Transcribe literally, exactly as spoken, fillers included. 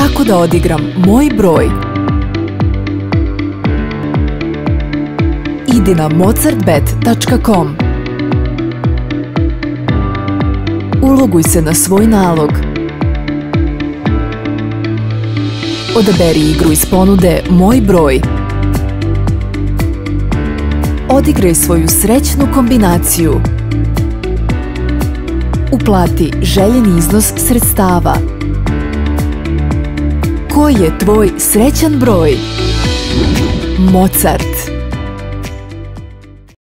Kako da odigram moj broj? Idi na mozart bet tačka com. Uloguj se na svoj nalog. Odaberi igru iz ponude Moj broj. Odigraj svoju srećnu kombinaciju. Uplati željeni iznos sredstava. Koji je tvoj srećan broj? Mozart.